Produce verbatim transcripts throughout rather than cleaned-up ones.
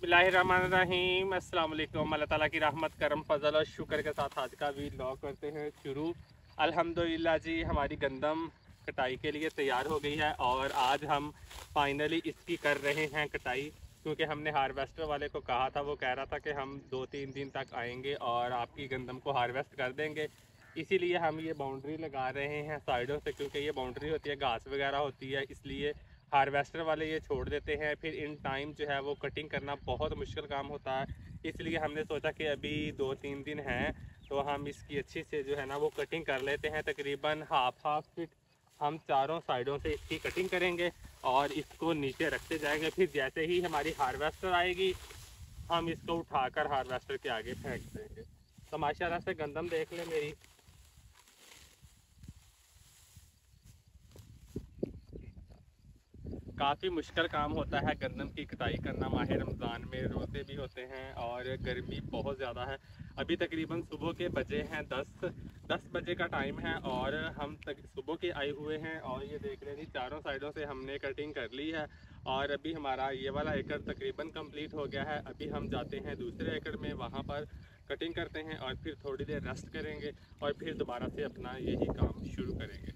बिस्मिल्लाहिर्रहमानिर्रहीम। अस्सलाम वालेकुम। अल्लाह ताला की रहमत करम फजल और शुक्र के साथ आज का व्लॉग करते हैं शुरू। अल्हम्दुलिल्लाह जी, हमारी गंदम कटाई के लिए तैयार हो गई है और आज हम फाइनली इसकी कर रहे हैं कटाई, क्योंकि हमने हार्वेस्टर वाले को कहा था, वो कह रहा था कि हम दो तीन दिन तक आएंगे और आपकी गंदम को हार्वेस्ट कर देंगे। इसीलिए हम ये बाउंड्री लगा रहे हैं साइडों से, क्योंकि ये बाउंड्री होती है, घास वगैरह होती है, इसलिए हार्वेस्टर वाले ये छोड़ देते हैं। फिर इन टाइम जो है वो कटिंग करना बहुत मुश्किल काम होता है, इसलिए हमने सोचा कि अभी दो तीन दिन हैं तो हम इसकी अच्छी से जो है ना वो कटिंग कर लेते हैं। तकरीबन हाफ हाफ फीट हम चारों साइडों से इसकी कटिंग करेंगे और इसको नीचे रखते जाएंगे। फिर जैसे ही हमारी हार्वेस्टर आएगी हम इसको उठाकर हार्वेस्टर के आगे फेंक देंगे। तो माशाल्लाह से गंदम देख ले मेरी। काफ़ी मुश्किल काम होता है गंदम की कटाई करना। माह रमज़ान में रोज़े भी होते हैं और गर्मी बहुत ज़्यादा है। अभी तकरीबन सुबह के बजे हैं दस दस बजे का टाइम है और हम तक सुबह के आए हुए हैं और ये देख रहे हैं चारों साइडों से हमने कटिंग कर ली है और अभी हमारा ये वाला एकड़ तकरीबन कंप्लीट हो गया है। अभी हम जाते हैं दूसरे एकड़ में, वहाँ पर कटिंग करते हैं और फिर थोड़ी देर रेस्ट करेंगे और फिर दोबारा से अपना यही काम शुरू करेंगे।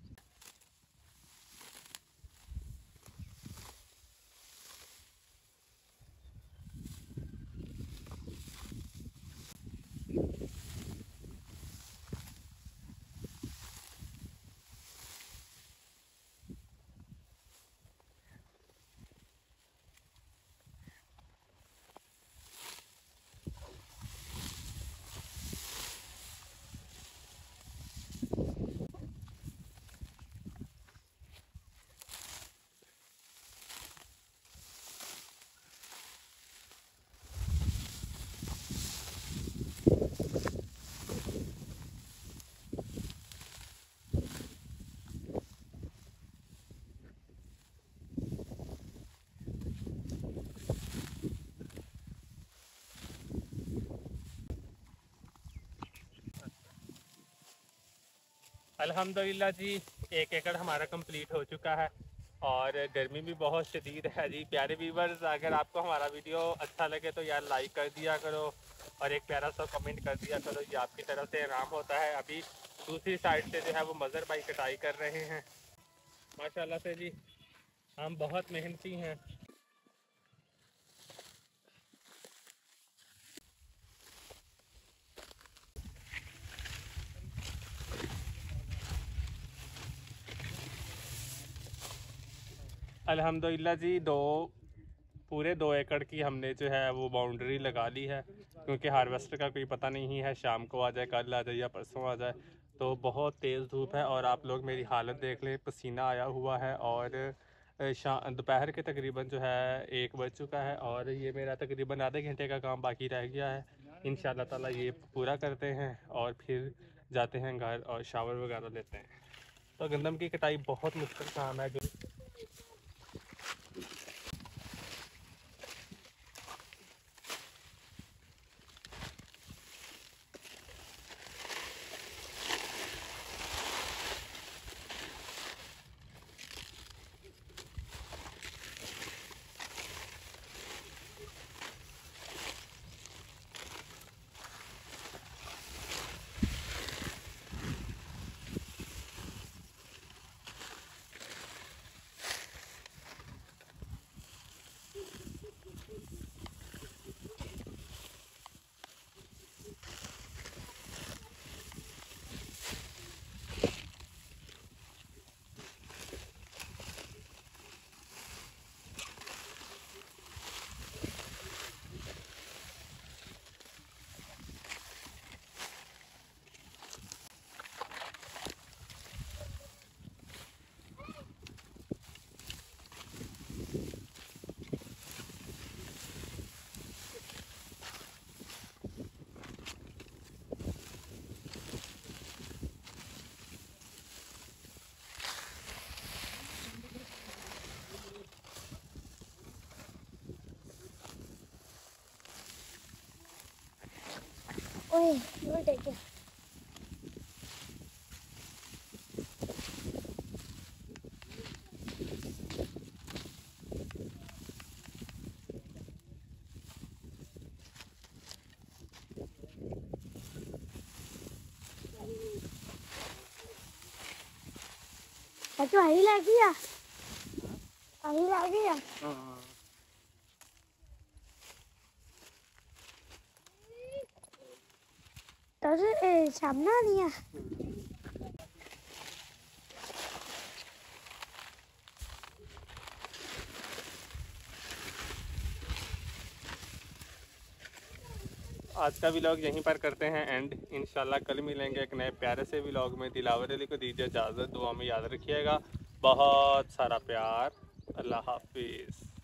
अल्हम्दुलिल्लाह जी, एक एकड़ हमारा कंप्लीट हो चुका है और गर्मी भी बहुत शदीद है जी। प्यारे व्यूवर्स, अगर आपको हमारा वीडियो अच्छा लगे तो यार लाइक कर दिया करो और एक प्यारा सा कमेंट कर दिया करो, ये आपकी तरफ से इनाम होता है। अभी दूसरी साइड से जो है वो मज़र भाई कटाई कर रहे हैं। माशाल्लाह से जी, हम बहुत मेहनती हैं। अल्हम्दुलिल्लाह जी, दो पूरे दो एकड़ की हमने जो है वो बाउंड्री लगा ली है, क्योंकि हार्वेस्टर का कोई पता नहीं है, शाम को आ जाए, कल आ जाए या परसों आ जाए। तो बहुत तेज़ धूप है और आप लोग मेरी हालत देख लें, पसीना आया हुआ है और शाम दोपहर के तकरीबन जो है एक बज चुका है और ये मेरा तकरीबन आधे घंटे का काम बाकी रह गया है। इंशाल्लाह ताला ये पूरा करते हैं और फिर जाते हैं घर और शावर वगैरह लेते हैं। तो गंदम की कटाई बहुत मुश्किल काम है। जो ओए उल्टे क्या तो आई लगी आ आई लगी आ तो ए सामने नहीं है। आज का व्लॉग यहीं पर करते हैं एंड इंशाल्लाह कल मिलेंगे एक नए प्यारे से व्लॉग में। दिलावर अली को दीजिए इजाज़त, दुआ में याद रखिएगा। बहुत सारा प्यार। अल्लाह हाफिज़।